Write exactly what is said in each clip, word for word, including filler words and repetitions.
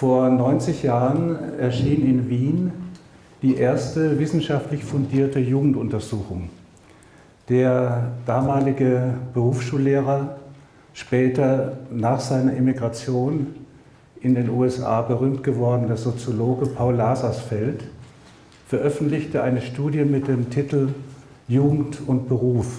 Vor neunzig Jahren erschien in Wien die erste wissenschaftlich fundierte Jugenduntersuchung. Der damalige Berufsschullehrer, später nach seiner Emigration in den U S A berühmt gewordene Soziologe Paul Lazarsfeld, veröffentlichte eine Studie mit dem Titel Jugend und Beruf.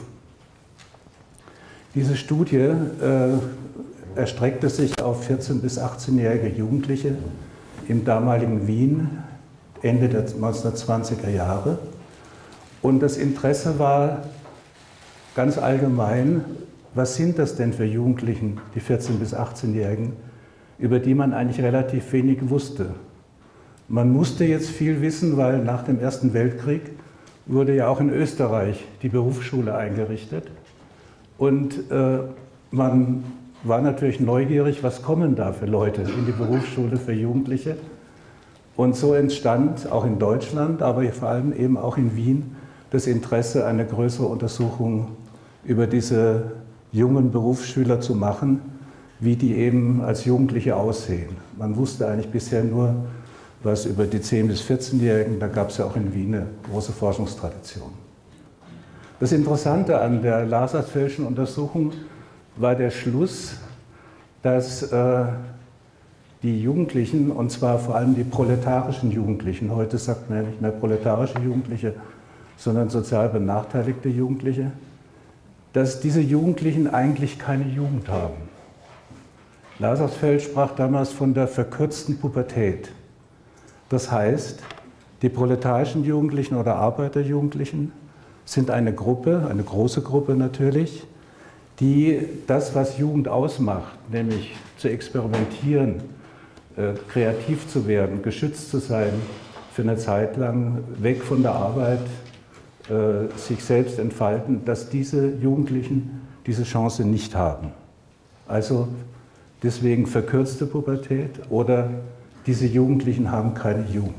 Diese Studie äh, erstreckte sich auf vierzehn- bis achtzehnjährige Jugendliche im damaligen Wien, Ende der neunzehnhundertzwanziger Jahre. Und das Interesse war ganz allgemein, was sind das denn für Jugendlichen, die vierzehn- bis achtzehnjährigen, über die man eigentlich relativ wenig wusste. Man musste jetzt viel wissen, weil nach dem Ersten Weltkrieg wurde ja auch in Österreich die Berufsschule eingerichtet. Und äh, man war natürlich neugierig, was kommen da für Leute in die Berufsschule für Jugendliche. Und so entstand auch in Deutschland, aber vor allem eben auch in Wien, das Interesse, eine größere Untersuchung über diese jungen Berufsschüler zu machen, wie die eben als Jugendliche aussehen. Man wusste eigentlich bisher nur was über die zehn- bis vierzehnjährigen, da gab es ja auch in Wien eine große Forschungstradition. Das Interessante an der Lazarsfeldschen Untersuchung war der Schluss, dass äh, die Jugendlichen, und zwar vor allem die proletarischen Jugendlichen, heute sagt man ja nicht mehr proletarische Jugendliche, sondern sozial benachteiligte Jugendliche, dass diese Jugendlichen eigentlich keine Jugend haben. Lazarsfeld sprach damals von der verkürzten Pubertät. Das heißt, die proletarischen Jugendlichen oder Arbeiterjugendlichen sind eine Gruppe, eine große Gruppe natürlich, die das, was Jugend ausmacht, nämlich zu experimentieren, äh, kreativ zu werden, geschützt zu sein, für eine Zeit lang weg von der Arbeit, äh, sich selbst entfalten, dass diese Jugendlichen diese Chance nicht haben. Also deswegen verkürzte Pubertät oder diese Jugendlichen haben keine Jugend.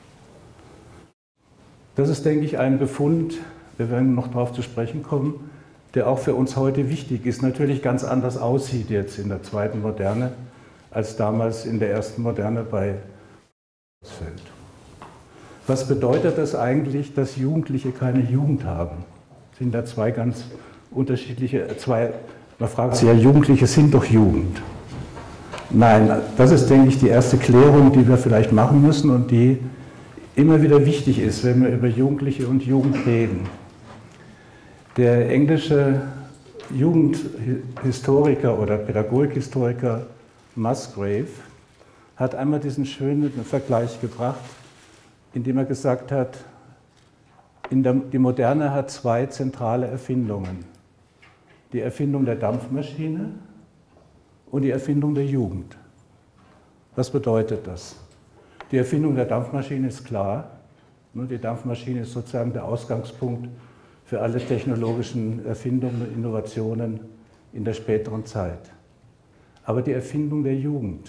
Das ist, denke ich, ein Befund, wir werden noch darauf zu sprechen kommen, der auch für uns heute wichtig ist, natürlich ganz anders aussieht jetzt in der zweiten Moderne, als damals in der ersten Moderne bei Lazarsfeld. Was bedeutet das eigentlich, dass Jugendliche keine Jugend haben? Das sind da zwei ganz unterschiedliche, zwei, man fragt sich ja, Jugendliche sind doch Jugend. Nein, das ist, denke ich, die erste Klärung, die wir vielleicht machen müssen und die immer wieder wichtig ist, wenn wir über Jugendliche und Jugend reden. Der englische Jugendhistoriker oder Pädagogikhistoriker Musgrave hat einmal diesen schönen Vergleich gebracht, indem er gesagt hat, in der, die Moderne hat zwei zentrale Erfindungen. Die Erfindung der Dampfmaschine und die Erfindung der Jugend. Was bedeutet das? Die Erfindung der Dampfmaschine ist klar. Die Dampfmaschine ist sozusagen der Ausgangspunkt für alle technologischen Erfindungen und Innovationen in der späteren Zeit. Aber die Erfindung der Jugend.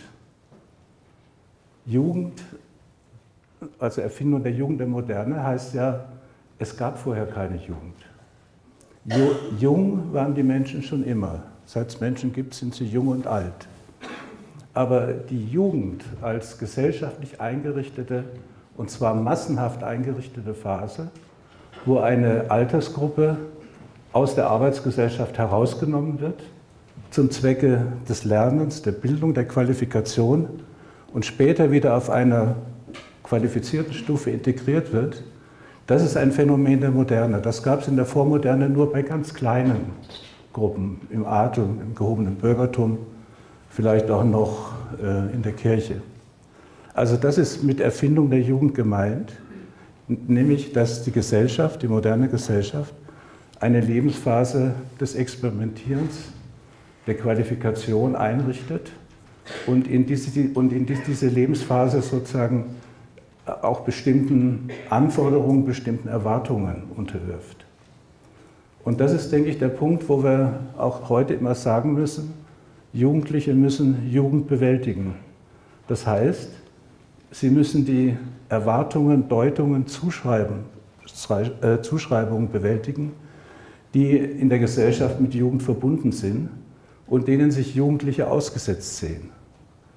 Jugend, also Erfindung der Jugend der Moderne, heißt ja, es gab vorher keine Jugend. Jung waren die Menschen schon immer. Seit es Menschen gibt, sind sie jung und alt. Aber die Jugend als gesellschaftlich eingerichtete, und zwar massenhaft eingerichtete Phase, wo eine Altersgruppe aus der Arbeitsgesellschaft herausgenommen wird, zum Zwecke des Lernens, der Bildung, der Qualifikation und später wieder auf einer qualifizierten Stufe integriert wird, das ist ein Phänomen der Moderne. Das gab es in der Vormoderne nur bei ganz kleinen Gruppen, im Adel, im gehobenen Bürgertum, vielleicht auch noch äh, in der Kirche. Also das ist mit Erfindung der Jugend gemeint, nämlich dass die Gesellschaft, die moderne Gesellschaft, eine Lebensphase des Experimentierens, der Qualifikation einrichtet und in diese, und in diese Lebensphase sozusagen auch bestimmten Anforderungen, bestimmten Erwartungen unterwirft. Und das ist, denke ich, der Punkt, wo wir auch heute immer sagen müssen, Jugendliche müssen Jugend bewältigen. Das heißt, sie müssen die Erwartungen, Deutungen, Zuschreiben, äh, Zuschreibungen bewältigen, die in der Gesellschaft mit Jugend verbunden sind und denen sich Jugendliche ausgesetzt sehen.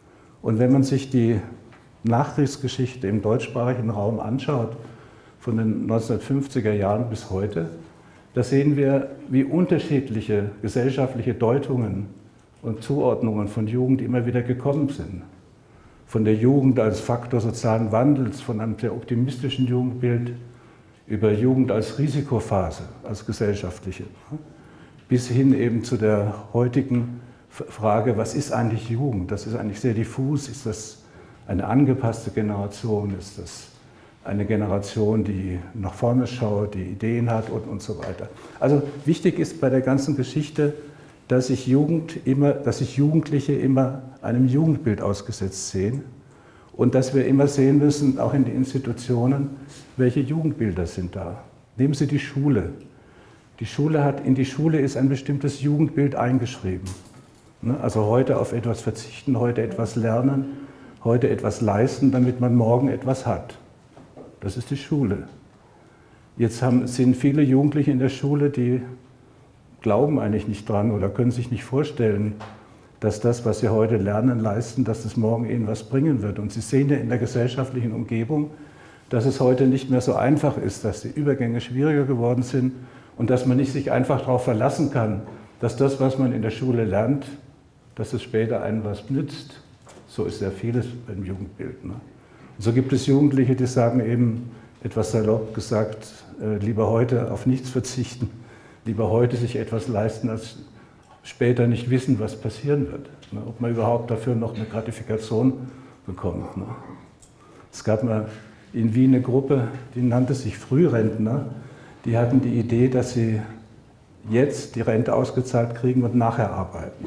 Und wenn man sich die Nachkriegsgeschichte im deutschsprachigen Raum anschaut, von den neunzehnhundertfünfziger Jahren bis heute, da sehen wir, wie unterschiedliche gesellschaftliche Deutungen und Zuordnungen von Jugend immer wieder gekommen sind. Von der Jugend als Faktor sozialen Wandels, von einem sehr optimistischen Jugendbild, über Jugend als Risikophase, als gesellschaftliche, bis hin eben zu der heutigen Frage, was ist eigentlich Jugend? Das ist eigentlich sehr diffus. Ist das eine angepasste Generation? Ist das eine Generation, die nach vorne schaut, die Ideen hat und, und so weiter? Also wichtig ist bei der ganzen Geschichte, dass sich, Jugend immer, dass sich Jugendliche immer einem Jugendbild ausgesetzt sehen und dass wir immer sehen müssen, auch in den Institutionen, welche Jugendbilder sind da. Nehmen Sie die Schule. Die Schule hat, in die Schule ist ein bestimmtes Jugendbild eingeschrieben. Also heute auf etwas verzichten, heute etwas lernen, heute etwas leisten, damit man morgen etwas hat. Das ist die Schule. Jetzt haben, sind viele Jugendliche in der Schule, die glauben eigentlich nicht dran oder können sich nicht vorstellen, dass das, was sie heute lernen, leisten, dass das morgen ihnen was bringen wird. Und sie sehen ja in der gesellschaftlichen Umgebung, dass es heute nicht mehr so einfach ist, dass die Übergänge schwieriger geworden sind und dass man nicht sich einfach darauf verlassen kann, dass das, was man in der Schule lernt, dass es später einem was nützt. So ist ja vieles beim Jugendbild. Ne? Und so gibt es Jugendliche, die sagen eben, etwas salopp gesagt, äh, lieber heute auf nichts verzichten, lieber heute sich etwas leisten, als später nicht wissen, was passieren wird. Ne? Ob man überhaupt dafür noch eine Gratifikation bekommt. Ne? Es gab mal in Wien eine Gruppe, die nannte sich Frührentner. Die hatten die Idee, dass sie jetzt die Rente ausgezahlt kriegen und nachher arbeiten.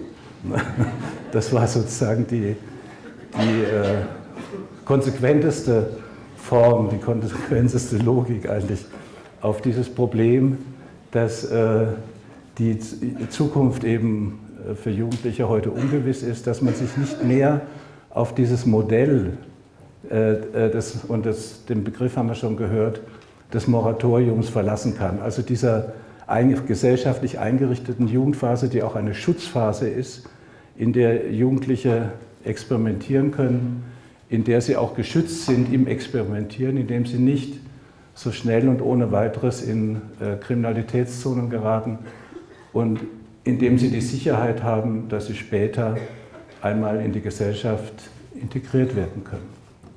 Das war sozusagen die, die äh, konsequenteste Form, die konsequenteste Logik eigentlich auf dieses Problem, dass äh, die Zukunft eben für Jugendliche heute ungewiss ist, dass man sich nicht mehr auf dieses Modell, äh, das, und das, den Begriff haben wir schon gehört, des Moratoriums verlassen kann. Also dieser gesellschaftlich eingerichteten Jugendphase, die auch eine Schutzphase ist, in der Jugendliche experimentieren können, in der sie auch geschützt sind im Experimentieren, indem sie nicht so schnell und ohne weiteres in äh, Kriminalitätszonen geraten und indem sie die Sicherheit haben, dass sie später einmal in die Gesellschaft integriert werden können.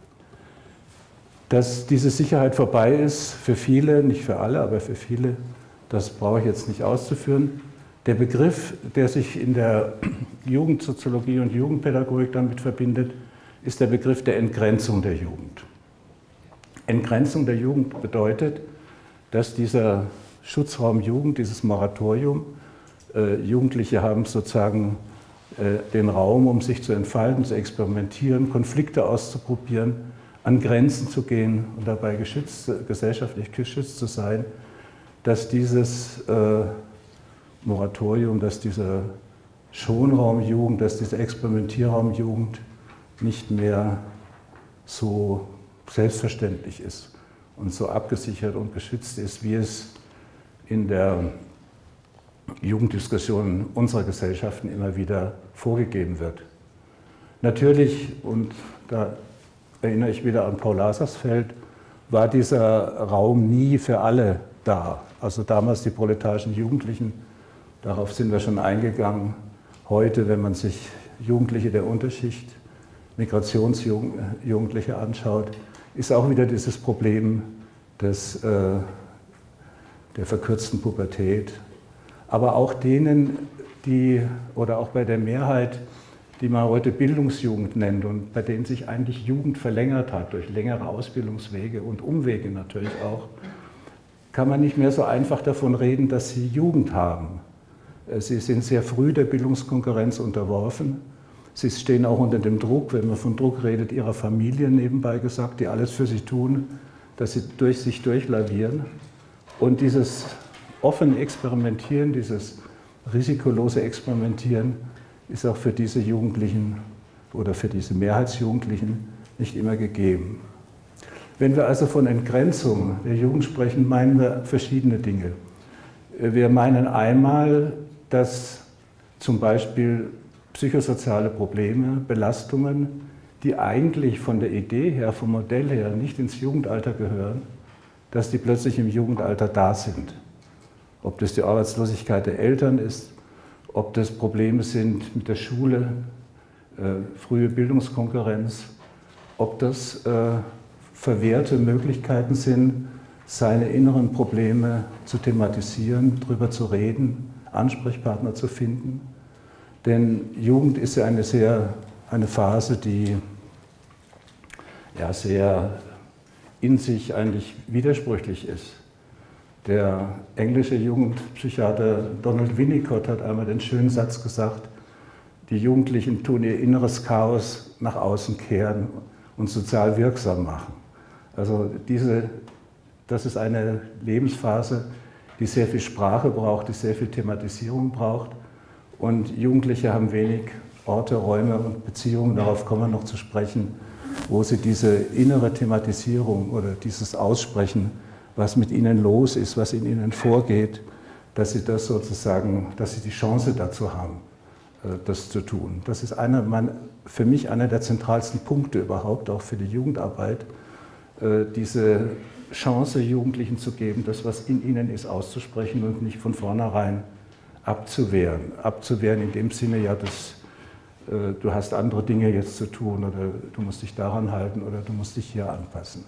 Dass diese Sicherheit vorbei ist, für viele, nicht für alle, aber für viele, das brauche ich jetzt nicht auszuführen. Der Begriff, der sich in der Jugendsoziologie und Jugendpädagogik damit verbindet, ist der Begriff der Entgrenzung der Jugend. Entgrenzung der Jugend bedeutet, dass dieser Schutzraum Jugend, dieses Moratorium, äh, Jugendliche haben sozusagen äh, den Raum, um sich zu entfalten, zu experimentieren, Konflikte auszuprobieren, an Grenzen zu gehen und dabei geschützt, gesellschaftlich geschützt zu sein, dass dieses äh, Moratorium, dass dieser Schonraum Jugend, dass dieser Experimentierraum Jugend nicht mehr so selbstverständlich ist und so abgesichert und geschützt ist, wie es in der Jugenddiskussion unserer Gesellschaften immer wieder vorgegeben wird. Natürlich, und da erinnere ich wieder an Paul Lazarsfeld, war dieser Raum nie für alle da. Also damals die proletarischen Jugendlichen, darauf sind wir schon eingegangen. Heute, wenn man sich Jugendliche der Unterschicht, Migrationsjugendliche anschaut, ist auch wieder dieses Problem des, äh, der verkürzten Pubertät. Aber auch denen, die, oder auch bei der Mehrheit, die man heute Bildungsjugend nennt und bei denen sich eigentlich Jugend verlängert hat, durch längere Ausbildungswege und Umwege natürlich auch, kann man nicht mehr so einfach davon reden, dass sie Jugend haben. Sie sind sehr früh der Bildungskonkurrenz unterworfen. Sie stehen auch unter dem Druck, wenn man von Druck redet, ihrer Familie nebenbei gesagt, die alles für sie tun, dass sie durch sich durchlavieren. Und dieses offene Experimentieren, dieses risikolose Experimentieren ist auch für diese Jugendlichen oder für diese Mehrheitsjugendlichen nicht immer gegeben. Wenn wir also von Entgrenzung der Jugend sprechen, meinen wir verschiedene Dinge. Wir meinen einmal, dass zum Beispiel psychosoziale Probleme, Belastungen, die eigentlich von der Idee her, vom Modell her nicht ins Jugendalter gehören, dass die plötzlich im Jugendalter da sind. Ob das die Arbeitslosigkeit der Eltern ist, ob das Probleme sind mit der Schule, äh, frühe Bildungskonkurrenz, ob das äh, verwehrte Möglichkeiten sind, seine inneren Probleme zu thematisieren, darüber zu reden, Ansprechpartner zu finden. Denn Jugend ist ja eine, sehr, eine Phase, die ja, sehr in sich eigentlich widersprüchlich ist. Der englische Jugendpsychiater Donald Winnicott hat einmal den schönen Satz gesagt, die Jugendlichen tun ihr inneres Chaos nach außen kehren und sozial wirksam machen. Also diese, das ist eine Lebensphase, die sehr viel Sprache braucht, die sehr viel Thematisierung braucht. Und Jugendliche haben wenig Orte, Räume und Beziehungen, darauf kommen wir noch zu sprechen, wo sie diese innere Thematisierung oder dieses Aussprechen, was mit ihnen los ist, was in ihnen vorgeht, dass sie das sozusagen, dass sie die Chance dazu haben, das zu tun. Das ist einer, für mich einer der zentralsten Punkte überhaupt, auch für die Jugendarbeit, diese Chance Jugendlichen zu geben, das, was in ihnen ist, auszusprechen und nicht von vornherein abzuwehren. Abzuwehren in dem Sinne, ja, das, äh, du hast andere Dinge jetzt zu tun oder du musst dich daran halten oder du musst dich hier anpassen.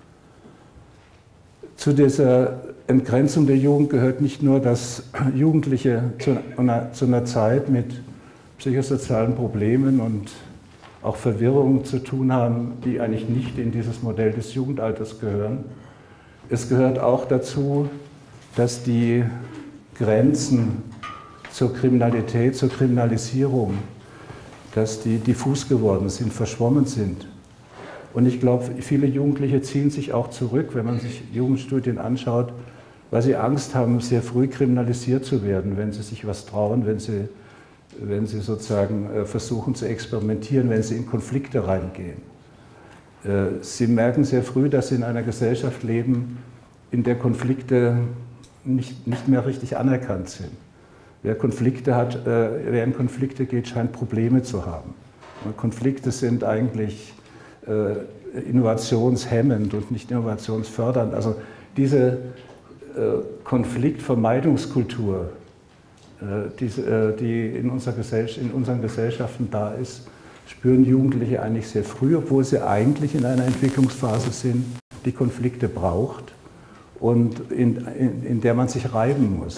Zu dieser Entgrenzung der Jugend gehört nicht nur, dass Jugendliche zu einer, zu einer Zeit mit psychosozialen Problemen und auch Verwirrungen zu tun haben, die eigentlich nicht in dieses Modell des Jugendalters gehören. Es gehört auch dazu, dass die Grenzen zur Kriminalität, zur Kriminalisierung, dass die diffus geworden sind, verschwommen sind. Und ich glaube, viele Jugendliche ziehen sich auch zurück, wenn man sich Jugendstudien anschaut, weil sie Angst haben, sehr früh kriminalisiert zu werden, wenn sie sich was trauen, wenn sie, wenn sie sozusagen versuchen zu experimentieren, wenn sie in Konflikte reingehen. Sie merken sehr früh, dass sie in einer Gesellschaft leben, in der Konflikte nicht, nicht mehr richtig anerkannt sind. Wer Konflikte hat, wer in Konflikte geht, scheint Probleme zu haben. Und Konflikte sind eigentlich innovationshemmend und nicht innovationsfördernd. Also diese Konfliktvermeidungskultur, die in, unserer Gesellschaft, in unseren Gesellschaften da ist, spüren Jugendliche eigentlich sehr früh, obwohl sie eigentlich in einer Entwicklungsphase sind, die Konflikte braucht und in, in, in der man sich reiben muss.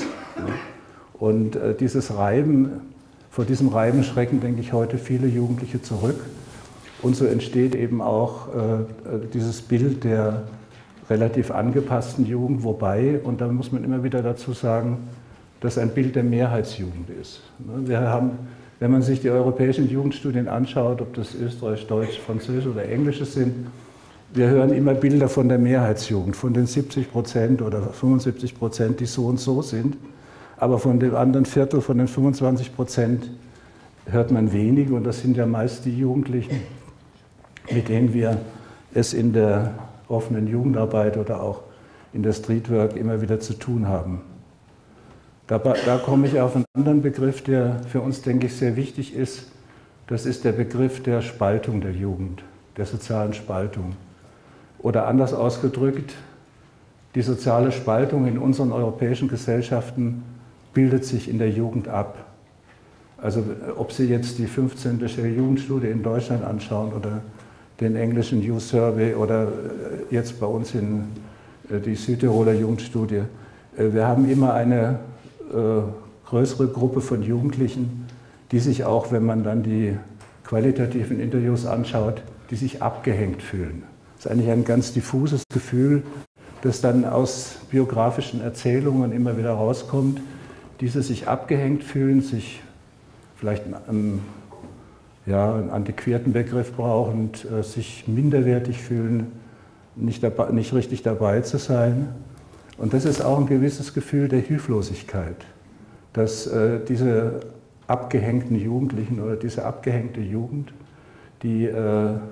Und dieses Reiben, vor diesem Reiben schrecken, denke ich, heute viele Jugendliche zurück. Und so entsteht eben auch dieses Bild der relativ angepassten Jugend, wobei, und da muss man immer wieder dazu sagen, das ein Bild der Mehrheitsjugend ist. Wir haben, wenn man sich die europäischen Jugendstudien anschaut, ob das Österreich, Deutsch, Französisch oder Englische sind, wir hören immer Bilder von der Mehrheitsjugend, von den siebzig Prozent oder fünfundsiebzig Prozent, die so und so sind. Aber von dem anderen Viertel, von den fünfundzwanzig Prozent, hört man wenig. Und das sind ja meist die Jugendlichen, mit denen wir es in der offenen Jugendarbeit oder auch in der Streetwork immer wieder zu tun haben. Da, da komme ich auf einen anderen Begriff, der für uns, denke ich, sehr wichtig ist. Das ist der Begriff der Spaltung der Jugend, der sozialen Spaltung. Oder anders ausgedrückt, die soziale Spaltung in unseren europäischen Gesellschaften bildet sich in der Jugend ab. Also ob Sie jetzt die fünfzehnte Jugendstudie in Deutschland anschauen oder den englischen Youth Survey oder jetzt bei uns in die Südtiroler Jugendstudie, wir haben immer eine größere Gruppe von Jugendlichen, die sich auch, wenn man dann die qualitativen Interviews anschaut, die sich abgehängt fühlen. Das ist eigentlich ein ganz diffuses Gefühl, das dann aus biografischen Erzählungen immer wieder rauskommt. Diese sich abgehängt fühlen, sich vielleicht einen, ja, einen antiquierten Begriff brauchen, äh, sich minderwertig fühlen, nicht, dabei, nicht richtig dabei zu sein. Und das ist auch ein gewisses Gefühl der Hilflosigkeit, dass äh, diese abgehängten Jugendlichen oder diese abgehängte Jugend, die äh, äh,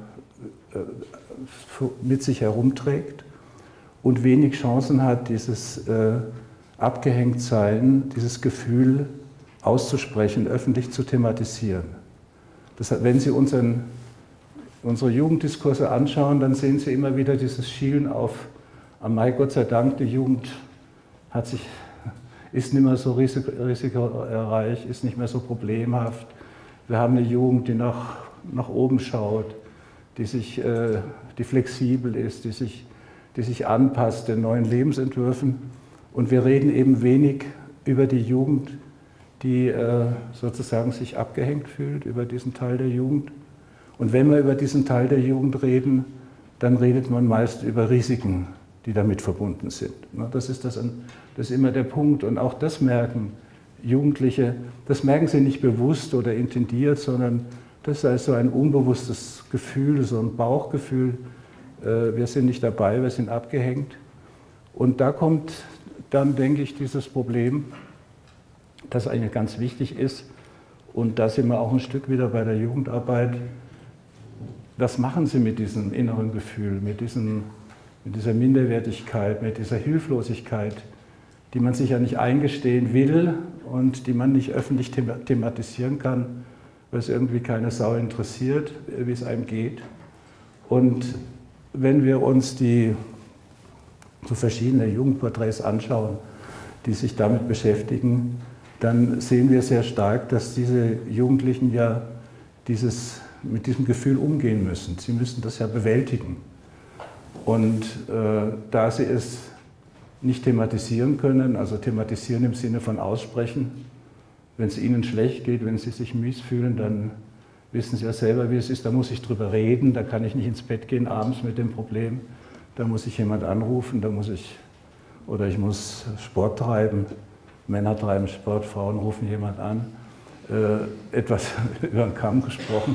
mit sich herumträgt und wenig Chancen hat, dieses äh, Abgehängtsein, dieses Gefühl auszusprechen, öffentlich zu thematisieren. Das, wenn Sie unseren unsere Jugenddiskurse anschauen, dann sehen Sie immer wieder dieses Schielen auf, am Mai, Gott sei Dank, die Jugend hat sich, ist nicht mehr so risikoreich, ist nicht mehr so problemhaft. Wir haben eine Jugend, die nach, nach oben schaut, die, sich, äh, die flexibel ist, die sich, die sich anpasst den neuen Lebensentwürfen. Und wir reden eben wenig über die Jugend, die äh, sozusagen sich abgehängt fühlt, über diesen Teil der Jugend. Und wenn wir über diesen Teil der Jugend reden, dann redet man meist über Risiken, die damit verbunden sind. Das ist, das, das ist immer der Punkt. Und auch das merken Jugendliche, das merken sie nicht bewusst oder intendiert, sondern das ist so ein unbewusstes Gefühl, so ein Bauchgefühl. Wir sind nicht dabei, wir sind abgehängt. Und da kommt dann, denke ich, dieses Problem, das eigentlich ganz wichtig ist. Und da sind wir auch ein Stück wieder bei der Jugendarbeit. Was machen Sie mit diesem inneren Gefühl, mit, diesen, mit dieser Minderwertigkeit, mit dieser Hilflosigkeit, die man sich ja nicht eingestehen will und die man nicht öffentlich thematisieren kann, weil es irgendwie keine Sau interessiert, wie es einem geht. Und wenn wir uns die so verschiedene Jugendporträts anschauen, die sich damit beschäftigen, dann sehen wir sehr stark, dass diese Jugendlichen ja dieses, mit diesem Gefühl umgehen müssen. Sie müssen das ja bewältigen. Und äh, da sie es nicht thematisieren können, also thematisieren im Sinne von aussprechen, wenn es ihnen schlecht geht, wenn sie sich mies fühlen, dann wissen sie ja selber, wie es ist, da muss ich drüber reden, da kann ich nicht ins Bett gehen abends mit dem Problem, da muss ich jemand anrufen, da muss ich, oder ich muss Sport treiben, Männer treiben Sport, Frauen rufen jemand an, äh, etwas über den Kamm gesprochen.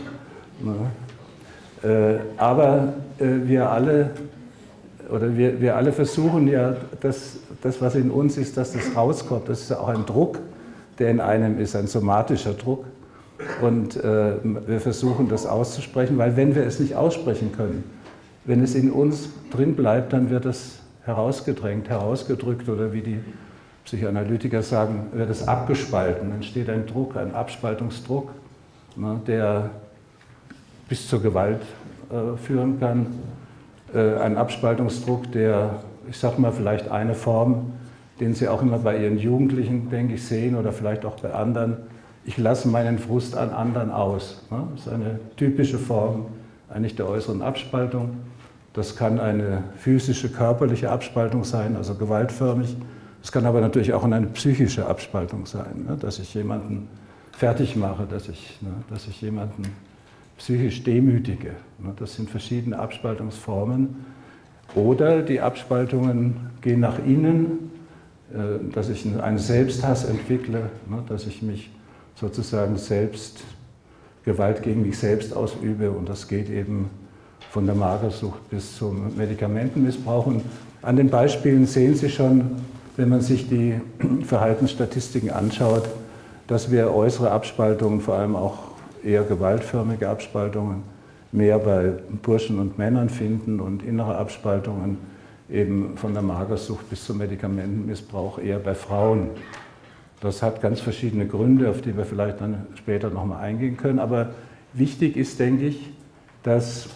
Ne? Äh, aber äh, wir alle, oder wir, wir alle versuchen ja, dass das, was in uns ist, dass das rauskommt. Das ist ja auch ein Druck, der in einem ist, ein somatischer Druck. Und äh, wir versuchen das auszusprechen, weil wenn wir es nicht aussprechen können, wenn es in uns drin bleibt, dann wird es herausgedrängt, herausgedrückt oder wie die Psychoanalytiker sagen, wird es abgespalten. Dann entsteht ein Druck, ein Abspaltungsdruck, ne, der bis zur Gewalt äh, führen kann. Äh, ein Abspaltungsdruck, der, ich sag mal, vielleicht eine Form, den Sie auch immer bei Ihren Jugendlichen, denke ich, sehen oder vielleicht auch bei anderen. Ich lasse meinen Frust an anderen aus. Ne? Das ist eine typische Form eigentlich der äußeren Abspaltung. Das kann eine physische, körperliche Abspaltung sein, also gewaltförmig. Es kann aber natürlich auch eine psychische Abspaltung sein, ne? Dass ich jemanden fertig mache, dass ich, ne? dass ich jemanden psychisch demütige. Ne? Das sind verschiedene Abspaltungsformen. Oder die Abspaltungen gehen nach innen, äh, dass ich einen Selbsthass entwickle, ne? Dass ich mich sozusagen selbst, Gewalt gegen mich selbst ausübe. Und das geht eben von der Magersucht bis zum Medikamentenmissbrauch. Und an den Beispielen sehen Sie schon, wenn man sich die Verhaltensstatistiken anschaut, dass wir äußere Abspaltungen, vor allem auch eher gewaltförmige Abspaltungen, mehr bei Burschen und Männern finden und innere Abspaltungen eben von der Magersucht bis zum Medikamentenmissbrauch eher bei Frauen. Das hat ganz verschiedene Gründe, auf die wir vielleicht dann später nochmal eingehen können. Aber wichtig ist, denke ich, dass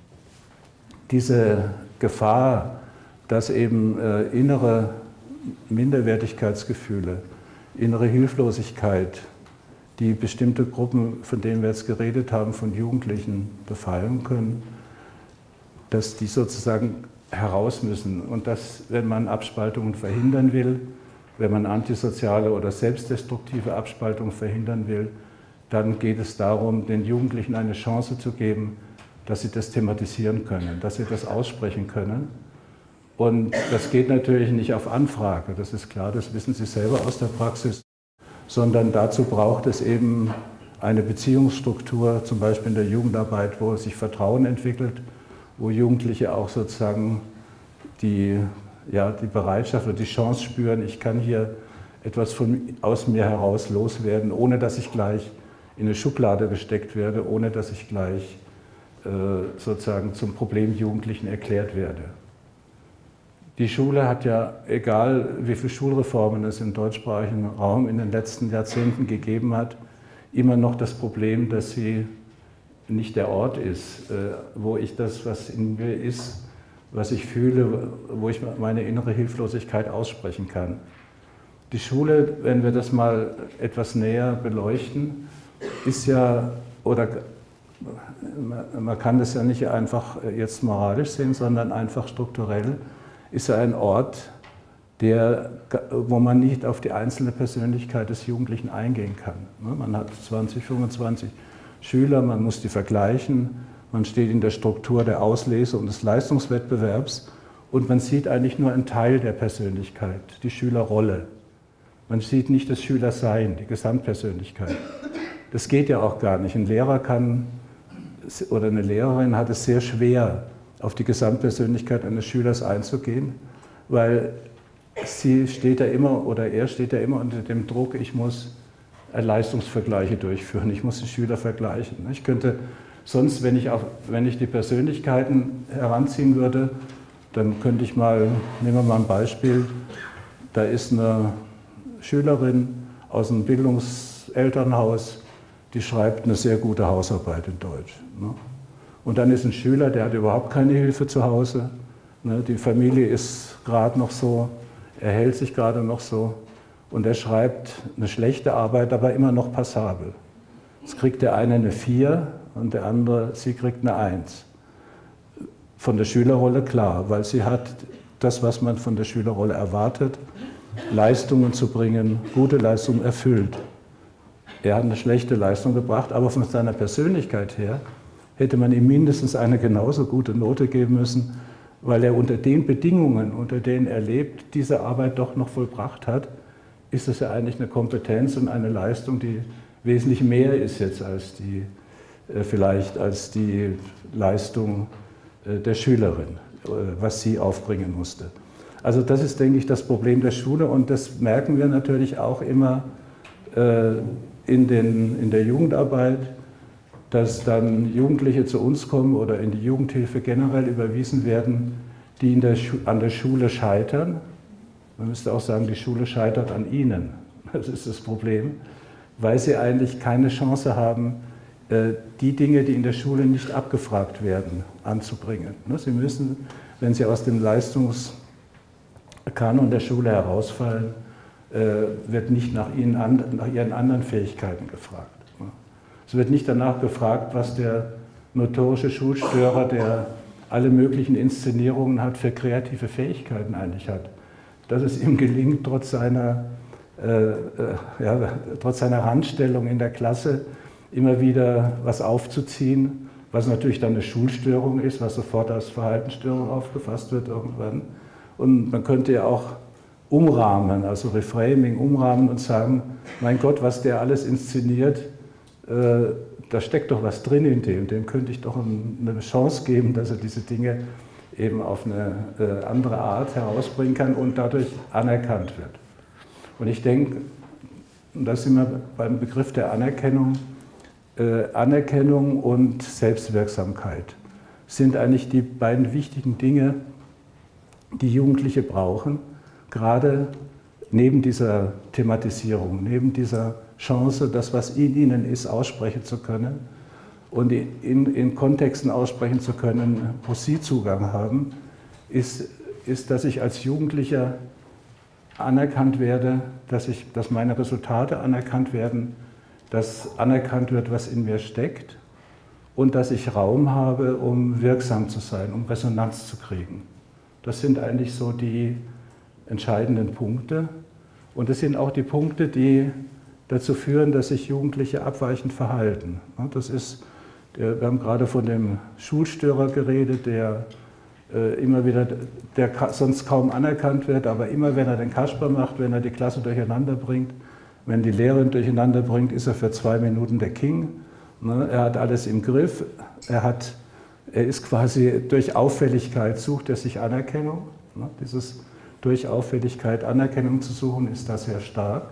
diese Gefahr, dass eben äh, innere Minderwertigkeitsgefühle, innere Hilflosigkeit, die bestimmte Gruppen, von denen wir jetzt geredet haben, von Jugendlichen befallen können, dass die sozusagen heraus müssen. Und dass, wenn man Abspaltungen verhindern will, wenn man antisoziale oder selbstdestruktive Abspaltungen verhindern will, dann geht es darum, den Jugendlichen eine Chance zu geben, dass sie das thematisieren können, dass sie das aussprechen können. Und das geht natürlich nicht auf Anfrage, das ist klar, das wissen Sie selber aus der Praxis, sondern dazu braucht es eben eine Beziehungsstruktur, zum Beispiel in der Jugendarbeit, wo sich Vertrauen entwickelt, wo Jugendliche auch sozusagen die, ja, die Bereitschaft oder die Chance spüren, ich kann hier etwas von, aus mir heraus loswerden, ohne dass ich gleich in eine Schublade gesteckt werde, ohne dass ich gleich äh, sozusagen zum Problem Jugendlichen erklärt werde. Die Schule hat ja, egal wie viele Schulreformen es im deutschsprachigen Raum in den letzten Jahrzehnten gegeben hat, immer noch das Problem, dass sie nicht der Ort ist, wo ich das, was in mir ist, was ich fühle, wo ich meine innere Hilflosigkeit aussprechen kann. Die Schule, wenn wir das mal etwas näher beleuchten, ist ja, oder man kann das ja nicht einfach jetzt moralisch sehen, sondern einfach strukturell, ist ja ein Ort, der, wo man nicht auf die einzelne Persönlichkeit des Jugendlichen eingehen kann. Man hat zwanzig, fünfundzwanzig Schüler, man muss die vergleichen, man steht in der Struktur der Auslese und des Leistungswettbewerbs und man sieht eigentlich nur einen Teil der Persönlichkeit, die Schülerrolle. Man sieht nicht das Schülersein, die Gesamtpersönlichkeit. Das geht ja auch gar nicht. Ein Lehrer kann oder eine Lehrerin hat es sehr schwer, auf die Gesamtpersönlichkeit eines Schülers einzugehen, weil sie steht ja immer oder er steht ja immer unter dem Druck, ich muss Leistungsvergleiche durchführen, ich muss die Schüler vergleichen. Ich könnte sonst, wenn ich, auf, wenn ich die Persönlichkeiten heranziehen würde, dann könnte ich mal, nehmen wir mal ein Beispiel, da ist eine Schülerin aus einem Bildungselternhaus, die schreibt eine sehr gute Hausarbeit in Deutsch. Und dann ist ein Schüler, der hat überhaupt keine Hilfe zu Hause, die Familie ist gerade noch so, er hält sich gerade noch so und er schreibt eine schlechte Arbeit, aber immer noch passabel. Jetzt kriegt der eine eine vier und der andere, sie kriegt eine eins. Von der Schülerrolle klar, weil sie hat das, was man von der Schülerrolle erwartet, Leistungen zu bringen, gute Leistungen erfüllt. Er hat eine schlechte Leistung gebracht, aber von seiner Persönlichkeit her hätte man ihm mindestens eine genauso gute Note geben müssen, weil er unter den Bedingungen, unter denen er lebt, diese Arbeit doch noch vollbracht hat, ist es ja eigentlich eine Kompetenz und eine Leistung, die wesentlich mehr ist jetzt als die, äh, vielleicht als die Leistung äh, der Schülerin, äh, was sie aufbringen musste. Also das ist, denke ich, das Problem der Schule und das merken wir natürlich auch immer äh, in, den, in der Jugendarbeit, dass dann Jugendliche zu uns kommen oder in die Jugendhilfe generell überwiesen werden, die in der an der Schule scheitern. Man müsste auch sagen, die Schule scheitert an ihnen. Das ist das Problem, weil sie eigentlich keine Chance haben, die Dinge, die in der Schule nicht abgefragt werden, anzubringen. Sie müssen, wenn sie aus dem Leistungskanon der Schule herausfallen, wird nicht nach, ihnen, nach ihren anderen Fähigkeiten gefragt. Es wird nicht danach gefragt, was der notorische Schulstörer, der alle möglichen Inszenierungen hat, für kreative Fähigkeiten eigentlich hat. Dass es ihm gelingt, trotz seiner, äh, ja, trotz seiner Handstellung in der Klasse immer wieder was aufzuziehen, was natürlich dann eine Schulstörung ist, was sofort als Verhaltensstörung aufgefasst wird irgendwann. Und man könnte ja auch umrahmen, also Reframing, umrahmen und sagen, mein Gott, was der alles inszeniert, äh, da steckt doch was drin in dem, dem könnte ich doch eine Chance geben, dass er diese Dinge eben auf eine äh, andere Art herausbringen kann und dadurch anerkannt wird. Und ich denke, und da sind wir beim Begriff der Anerkennung, äh, Anerkennung und Selbstwirksamkeit sind eigentlich die beiden wichtigen Dinge, die Jugendliche brauchen, gerade neben dieser Thematisierung, neben dieser Chance, das, was in ihnen ist, aussprechen zu können und in, in Kontexten aussprechen zu können, wo sie Zugang haben, ist, ist, dass ich als Jugendlicher anerkannt werde, dass, ich, dass meine Resultate anerkannt werden, dass anerkannt wird, was in mir steckt und dass ich Raum habe, um wirksam zu sein, um Resonanz zu kriegen. Das sind eigentlich so die entscheidenden Punkte und das sind auch die Punkte, die dazu führen, dass sich Jugendliche abweichend verhalten. Das ist, wir haben gerade von dem Schulstörer geredet, der äh, immer wieder, der sonst kaum anerkannt wird, aber immer wenn er den Kasper macht, wenn er die Klasse durcheinander bringt, wenn die Lehrerin durcheinander bringt, ist er für zwei Minuten der King. Er hat alles im Griff, er, hat, er ist quasi durch Auffälligkeit, sucht er sich Anerkennung. Dieses durch Auffälligkeit Anerkennung zu suchen, ist da sehr stark.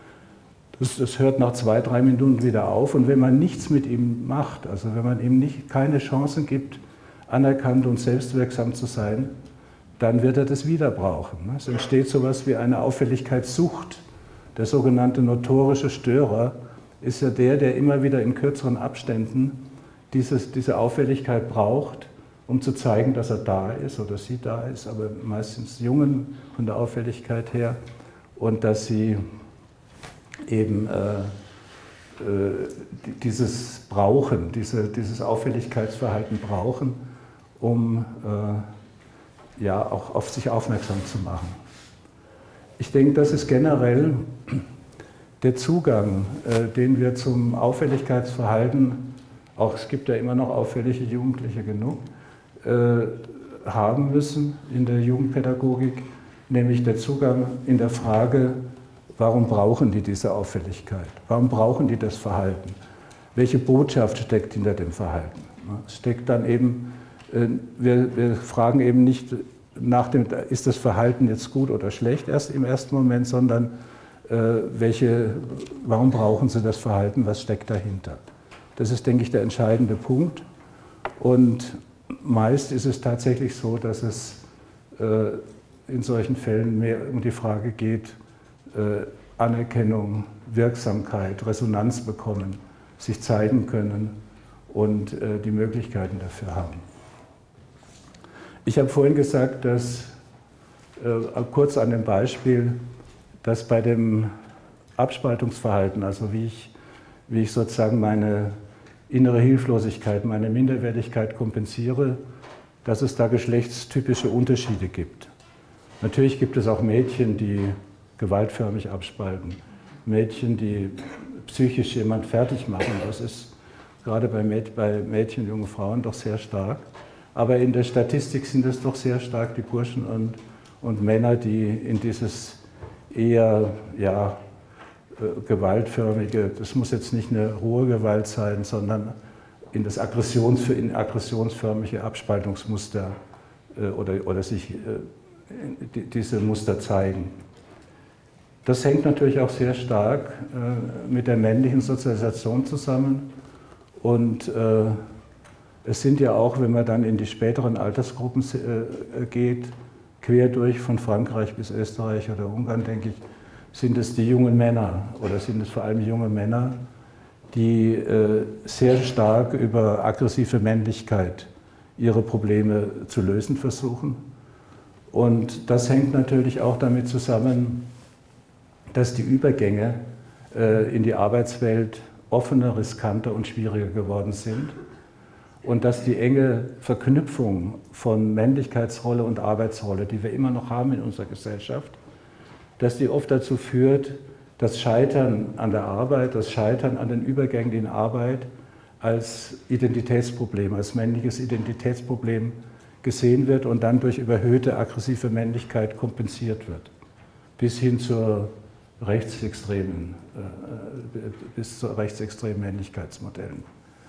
Das, das hört nach zwei, drei Minuten wieder auf und wenn man nichts mit ihm macht, also wenn man ihm nicht, keine Chancen gibt, anerkannt und selbstwirksam zu sein, dann wird er das wieder brauchen. Es entsteht so etwas wie eine Auffälligkeitssucht. Der sogenannte notorische Störer ist ja der, der immer wieder in kürzeren Abständen dieses, diese Auffälligkeit braucht, um zu zeigen, dass er da ist oder sie da ist, aber meistens Jungen von der Auffälligkeit her, und dass sie eben äh, äh, dieses Brauchen, diese, dieses Auffälligkeitsverhalten brauchen, um äh, ja, auch auf sich aufmerksam zu machen. Ich denke, das ist generell der Zugang, äh, den wir zum Auffälligkeitsverhalten, auch es gibt ja immer noch auffällige Jugendliche genug, äh, haben müssen in der Jugendpädagogik, nämlich der Zugang in der Frage, warum brauchen die diese Auffälligkeit? Warum brauchen die das Verhalten? Welche Botschaft steckt hinter dem Verhalten? Es steckt dann eben, äh, wir, wir fragen eben nicht nach dem, ist das Verhalten jetzt gut oder schlecht erst im ersten Moment, sondern äh, welche, warum brauchen sie das Verhalten, was steckt dahinter? Das ist, denke ich, der entscheidende Punkt. Und meist ist es tatsächlich so, dass es äh, in solchen Fällen mehr um die Frage geht, äh, Anerkennung, Wirksamkeit, Resonanz bekommen, sich zeigen können und äh, die Möglichkeiten dafür haben. Ich habe vorhin gesagt, dass, äh, kurz an dem Beispiel, dass bei dem Abspaltungsverhalten, also wie ich, wie ich sozusagen meine innere Hilflosigkeit, meine Minderwertigkeit kompensiere, dass es da geschlechtstypische Unterschiede gibt. Natürlich gibt es auch Mädchen, die gewaltförmig abspalten, Mädchen, die psychisch jemand fertig machen. Das ist gerade bei Mädchen, jungen Frauen doch sehr stark. Aber in der Statistik sind es doch sehr stark die Burschen und, und Männer, die in dieses eher ja, gewaltförmige, das muss jetzt nicht eine rohe Gewalt sein, sondern in das Aggressions, in aggressionsförmige Abspaltungsmuster äh, oder, oder sich äh, die, diese Muster zeigen. Das hängt natürlich auch sehr stark äh, mit der männlichen Sozialisation zusammen. Und äh, es sind ja auch, wenn man dann in die späteren Altersgruppen äh, geht, quer durch von Frankreich bis Österreich oder Ungarn, denke ich, sind es die jungen Männer oder sind es vor allem junge Männer, die äh, sehr stark über aggressive Männlichkeit ihre Probleme zu lösen versuchen. Und das hängt natürlich auch damit zusammen, dass die Übergänge äh, in die Arbeitswelt offener, riskanter und schwieriger geworden sind und dass die enge Verknüpfung von Männlichkeitsrolle und Arbeitsrolle, die wir immer noch haben in unserer Gesellschaft, dass die oft dazu führt, das Scheitern an der Arbeit, das Scheitern an den Übergängen in Arbeit als Identitätsproblem, als männliches Identitätsproblem gesehen wird und dann durch überhöhte aggressive Männlichkeit kompensiert wird, bis hin zur rechtsextremen, äh, bis zu rechtsextremen Männlichkeitsmodellen.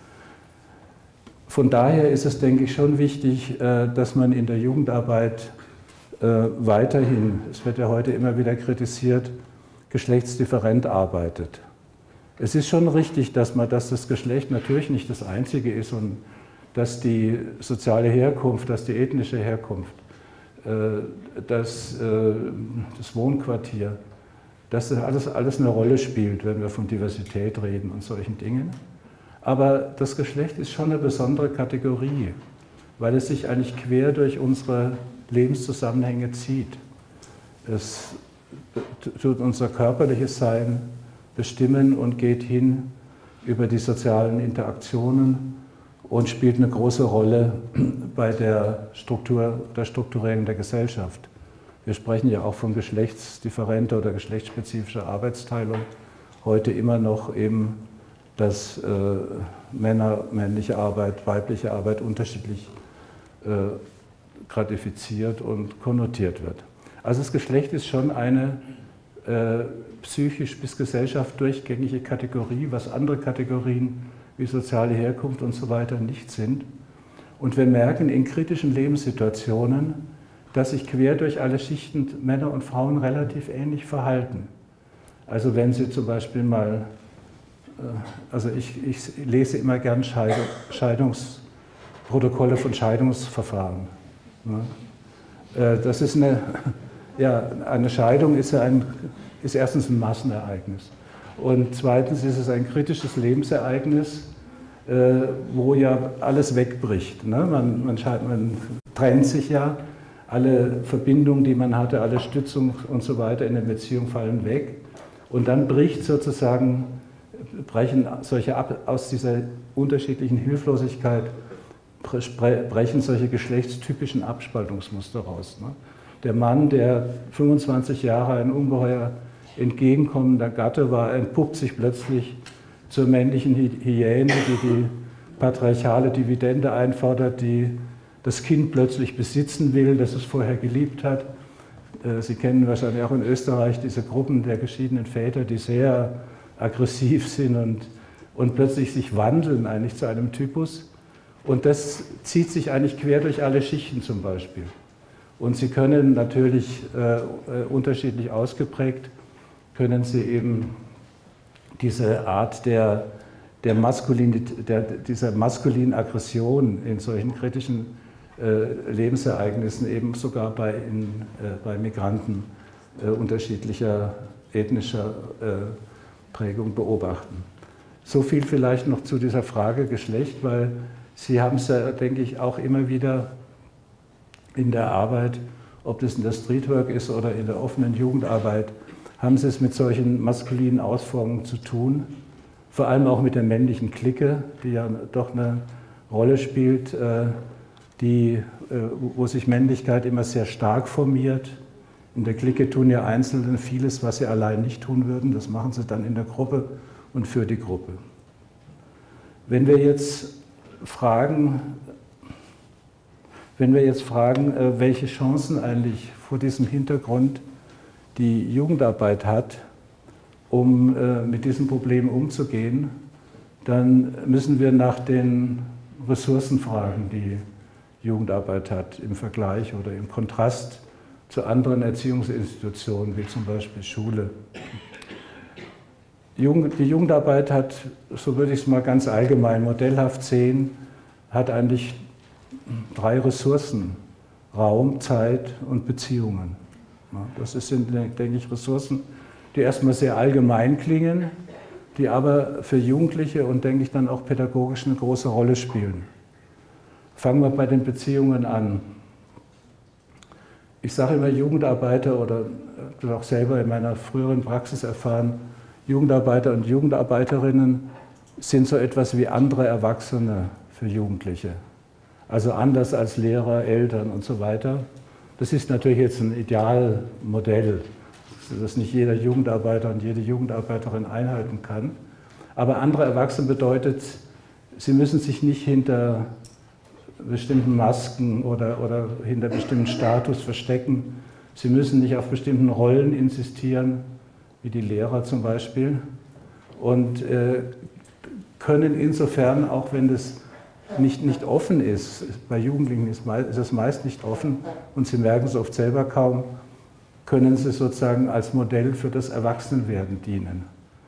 Von daher ist es, denke ich, schon wichtig, äh, dass man in der Jugendarbeit äh, weiterhin, es wird ja heute immer wieder kritisiert, geschlechtsdifferent arbeitet. Es ist schon richtig, dass, man, dass das Geschlecht natürlich nicht das Einzige ist und dass die soziale Herkunft, dass die ethnische Herkunft, äh, dass äh, das Wohnquartier, dass das alles, alles eine Rolle spielt, wenn wir von Diversität reden und solchen Dingen. Aber das Geschlecht ist schon eine besondere Kategorie, weil es sich eigentlich quer durch unsere Lebenszusammenhänge zieht. Es tut unser körperliches Sein bestimmen und geht hin über die sozialen Interaktionen und spielt eine große Rolle bei der Struktur, der Strukturierung der Gesellschaft. Wir sprechen ja auch von geschlechtsdifferenter oder geschlechtsspezifischer Arbeitsteilung. Heute immer noch eben, dass äh, Männer, männliche Arbeit, weibliche Arbeit unterschiedlich äh, gratifiziert und konnotiert wird. Also das Geschlecht ist schon eine äh, psychisch bis Gesellschaft durchgängige Kategorie, was andere Kategorien wie soziale Herkunft und so weiter nicht sind. Und wir merken in kritischen Lebenssituationen, dass sich quer durch alle Schichten Männer und Frauen relativ ähnlich verhalten. Also wenn Sie zum Beispiel mal, also ich, ich lese immer gern Scheidung, Scheidungsprotokolle von Scheidungsverfahren. Das ist eine, ja, eine Scheidung ist, ja ein, ist erstens ein Massenereignis und zweitens ist es ein kritisches Lebensereignis, äh, wo ja alles wegbricht. Ne? Man, man, man trennt sich ja, alle Verbindungen, die man hatte, alle Stützung und so weiter in der Beziehung fallen weg. Und dann bricht sozusagen, brechen solche ab, aus dieser unterschiedlichen Hilflosigkeit, brechen solche geschlechtstypischen Abspaltungsmuster raus. Ne? Der Mann, der fünfundzwanzig Jahre ein ungeheuer entgegenkommender Gatte war, entpuppt sich plötzlich zur männlichen Hyäne, die die patriarchale Dividende einfordert, die das Kind plötzlich besitzen will, das es vorher geliebt hat. Sie kennen wahrscheinlich auch in Österreich diese Gruppen der geschiedenen Väter, die sehr aggressiv sind und, und plötzlich sich wandeln eigentlich zu einem Typus. Und das zieht sich eigentlich quer durch alle Schichten zum Beispiel. Und sie können natürlich äh, unterschiedlich ausgeprägt, können sie eben diese Art der, der, Maskulinität, der dieser maskulinen Aggression in solchen kritischen äh, Lebensereignissen eben sogar bei, in, äh, bei Migranten äh, unterschiedlicher ethnischer äh, Prägung beobachten. So viel vielleicht noch zu dieser Frage Geschlecht, weil Sie haben es ja, denke ich, auch immer wieder in der Arbeit, ob das in der Streetwork ist oder in der offenen Jugendarbeit, haben Sie es mit solchen maskulinen Ausformungen zu tun, vor allem auch mit der männlichen Clique, die ja doch eine Rolle spielt, die, wo sich Männlichkeit immer sehr stark formiert. In der Clique tun ja Einzelne vieles, was sie allein nicht tun würden, das machen sie dann in der Gruppe und für die Gruppe. Wenn wir jetzt fragen, wenn wir jetzt fragen, welche Chancen eigentlich vor diesem Hintergrund die Jugendarbeit hat, um mit diesen Problemen umzugehen, dann müssen wir nach den Ressourcen fragen, die Jugendarbeit hat, im Vergleich oder im Kontrast zu anderen Erziehungsinstitutionen, wie zum Beispiel Schule. Die Jugendarbeit hat, so würde ich es mal ganz allgemein modellhaft sehen, hat eigentlich drei Ressourcen: Raum, Zeit und Beziehungen. Das sind, denke ich, Ressourcen, die erstmal sehr allgemein klingen, die aber für Jugendliche und, denke ich, dann auch pädagogisch eine große Rolle spielen. Fangen wir bei den Beziehungen an. Ich sage immer, Jugendarbeiter, oder das auch selber in meiner früheren Praxis erfahren, Jugendarbeiter und Jugendarbeiterinnen sind so etwas wie andere Erwachsene für Jugendliche. Also anders als Lehrer, Eltern und so weiter. Das ist natürlich jetzt ein Idealmodell, das nicht jeder Jugendarbeiter und jede Jugendarbeiterin einhalten kann. Aber andere Erwachsene bedeutet, sie müssen sich nicht hinter bestimmten Masken oder, oder hinter bestimmten Status verstecken. Sie müssen nicht auf bestimmten Rollen insistieren, wie die Lehrer zum Beispiel, und äh, können insofern, auch wenn das nicht, nicht offen ist, bei Jugendlichen ist, ist es meist nicht offen und sie merken es oft selber kaum, können sie sozusagen als Modell für das Erwachsenwerden dienen.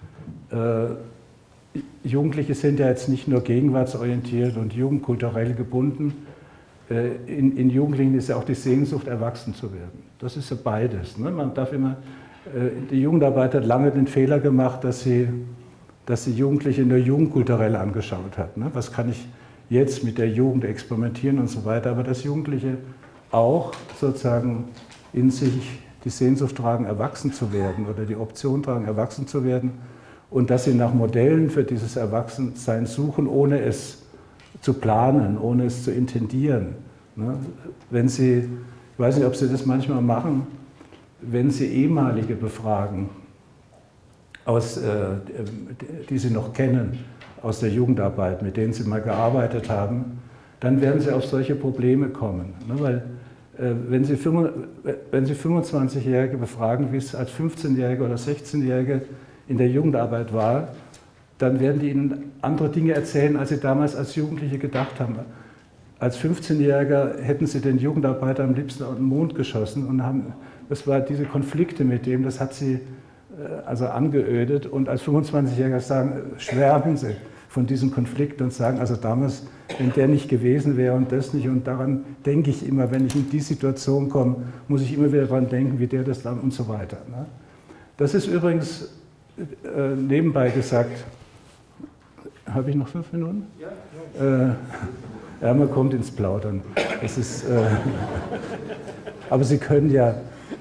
Äh, Jugendliche sind ja jetzt nicht nur gegenwartsorientiert und jugendkulturell gebunden. Äh, in, in Jugendlichen ist ja auch die Sehnsucht, erwachsen zu werden. Das ist ja beides. Ne? Man darf immer, äh, die Jugendarbeit hat lange den Fehler gemacht, dass sie, dass sie Jugendliche nur jugendkulturell angeschaut hat. Ne? Was kann ich jetzt mit der Jugend experimentieren und so weiter, aber dass Jugendliche auch sozusagen in sich die Sehnsucht tragen, erwachsen zu werden oder die Option tragen, erwachsen zu werden, und dass sie nach Modellen für dieses Erwachsensein suchen, ohne es zu planen, ohne es zu intendieren. Wenn Sie, ich weiß nicht, ob Sie das manchmal machen, wenn Sie ehemalige befragen, aus, die Sie noch kennen, aus der Jugendarbeit, mit denen Sie mal gearbeitet haben, dann werden Sie auf solche Probleme kommen. Ne? Weil äh, wenn Sie, wenn Sie fünfundzwanzigjährige befragen, wie es als fünfzehnjährige oder sechzehnjährige in der Jugendarbeit war, dann werden die Ihnen andere Dinge erzählen, als Sie damals als Jugendliche gedacht haben. Als fünfzehnjähriger hätten Sie den Jugendarbeiter am liebsten auf den Mond geschossen und haben, das war diese Konflikte mit dem, das hat Sie äh, also angeödet, und als fünfundzwanzigjähriger sagen, schwärmen Sie von diesem Konflikt und sagen, also damals, wenn der nicht gewesen wäre und das nicht, und daran denke ich immer, wenn ich in die Situation komme, muss ich immer wieder daran denken, wie der das dann und so weiter. Ne? Das ist übrigens äh, nebenbei gesagt habe ich noch fünf Minuten? Ja. Äh, ja, man kommt ins Plaudern. Das ist, äh, aber Sie können ja,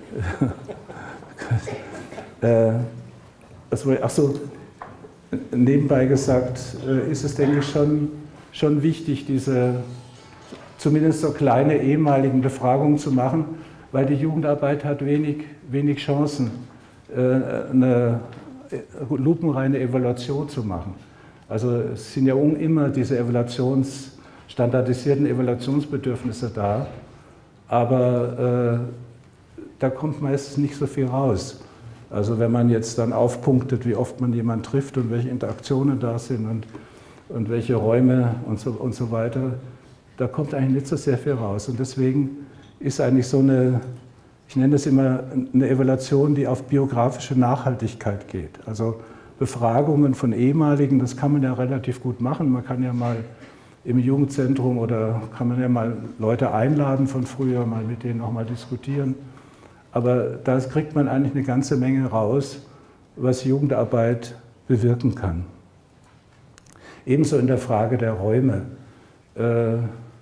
äh, was war, ach so, nebenbei gesagt, äh, ist es, denke ich, schon, schon wichtig, diese zumindest so kleine ehemaligen Befragungen zu machen, weil die Jugendarbeit hat wenig, wenig Chancen, äh, eine lupenreine Evaluation zu machen. Also es sind ja immer diese Evaluations, standardisierten Evaluationsbedürfnisse da, aber äh, da kommt meistens nicht so viel raus. Also wenn man jetzt dann aufpunktet, wie oft man jemanden trifft und welche Interaktionen da sind und, und welche Räume und so, und so weiter, da kommt eigentlich nicht so sehr viel raus. Und deswegen ist eigentlich so eine, ich nenne das immer eine Evaluation, die auf biografische Nachhaltigkeit geht. Also Befragungen von ehemaligen, das kann man ja relativ gut machen. Man kann ja mal im Jugendzentrum oder kann man ja mal Leute einladen von früher, mal mit denen auch mal diskutieren. Aber da kriegt man eigentlich eine ganze Menge raus, was Jugendarbeit bewirken kann. Ebenso in der Frage der Räume. Äh,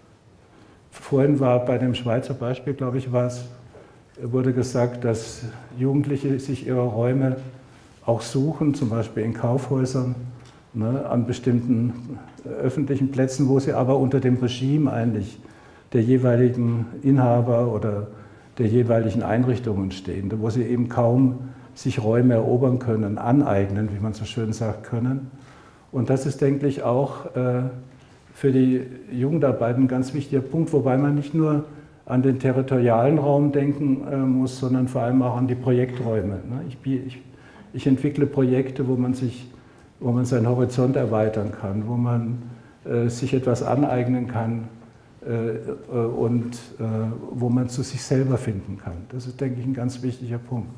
vorhin war bei dem Schweizer Beispiel, glaube ich, war es, wurde gesagt, dass Jugendliche sich ihre Räume auch suchen, zum Beispiel in Kaufhäusern, ne, an bestimmten öffentlichen Plätzen, wo sie aber unter dem Regime eigentlich der jeweiligen Inhaber oder der jeweiligen Einrichtungen stehen, wo sie eben kaum sich Räume erobern können, aneignen, wie man so schön sagt, können. Und das ist, denke ich, auch äh, für die Jugendarbeit ein ganz wichtiger Punkt, wobei man nicht nur an den territorialen Raum denken äh, muss, sondern vor allem auch an die Projekträume. Ne? Ich, ich, ich entwickle Projekte, wo man, sich, wo man seinen Horizont erweitern kann, wo man äh, sich etwas aneignen kann äh, und äh, wo man zu sich selber finden kann. Das ist, denke ich, ein ganz wichtiger Punkt.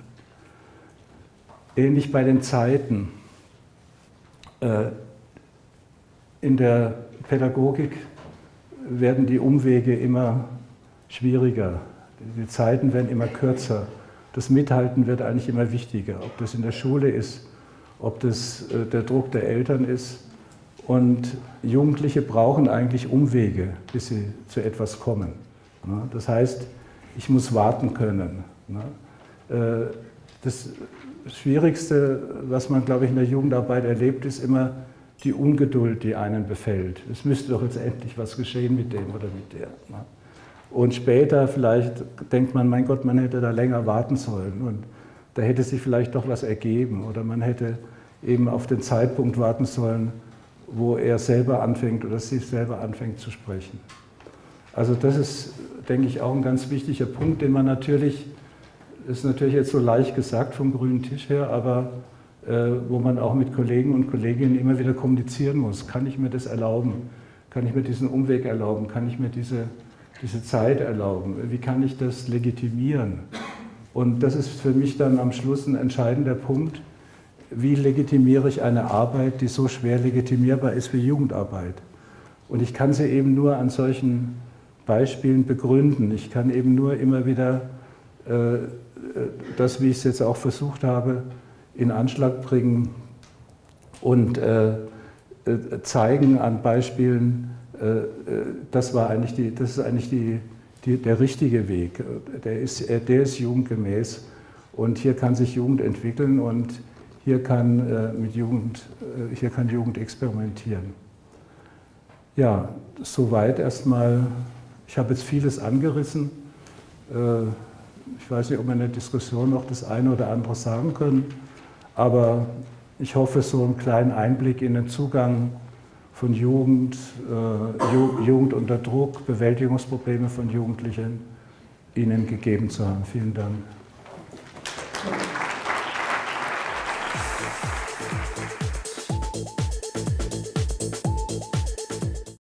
Ähnlich bei den Zeiten. Äh, in der Pädagogik werden die Umwege immer schwieriger. Die Zeiten werden immer kürzer. Das Mithalten wird eigentlich immer wichtiger, ob das in der Schule ist, ob das äh, der Druck der Eltern ist. Und Jugendliche brauchen eigentlich Umwege, bis sie zu etwas kommen. Ne? Das heißt, ich muss warten können. Ne? Äh, das Schwierigste, was man, glaube ich, in der Jugendarbeit erlebt, ist immer die Ungeduld, die einen befällt. Es müsste doch jetzt endlich was geschehen mit dem oder mit der. Ne? Und später vielleicht denkt man, mein Gott, man hätte da länger warten sollen und da hätte sich vielleicht doch was ergeben oder man hätte eben auf den Zeitpunkt warten sollen, wo er selber anfängt oder sie selber anfängt zu sprechen. Also das ist, denke ich, auch ein ganz wichtiger Punkt, den man natürlich, das ist natürlich jetzt so leicht gesagt vom grünen Tisch her, aber äh, wo man auch mit Kollegen und Kolleginnen immer wieder kommunizieren muss. Kann ich mir das erlauben? Kann ich mir diesen Umweg erlauben? Kann ich mir diese diese Zeit erlauben? Wie kann ich das legitimieren? Und das ist für mich dann am Schluss ein entscheidender Punkt. Wie legitimiere ich eine Arbeit, die so schwer legitimierbar ist wie Jugendarbeit? Und ich kann sie eben nur an solchen Beispielen begründen. Ich kann eben nur immer wieder äh, das, wie ich es jetzt auch versucht habe, in Anschlag bringen und äh, zeigen an Beispielen, das, war eigentlich die, das ist eigentlich die, die, der richtige Weg. Der ist, der ist jugendgemäß und hier kann sich Jugend entwickeln und hier kann, mit Jugend, hier kann Jugend experimentieren. Ja, soweit erstmal. Ich habe jetzt vieles angerissen. Ich weiß nicht, ob wir in der Diskussion noch das eine oder andere sagen können, aber ich hoffe, so einen kleinen Einblick in den Zugang von Jugend, äh, Jugend unter Druck, Bewältigungsprobleme von Jugendlichen Ihnen gegeben zu haben. Vielen Dank.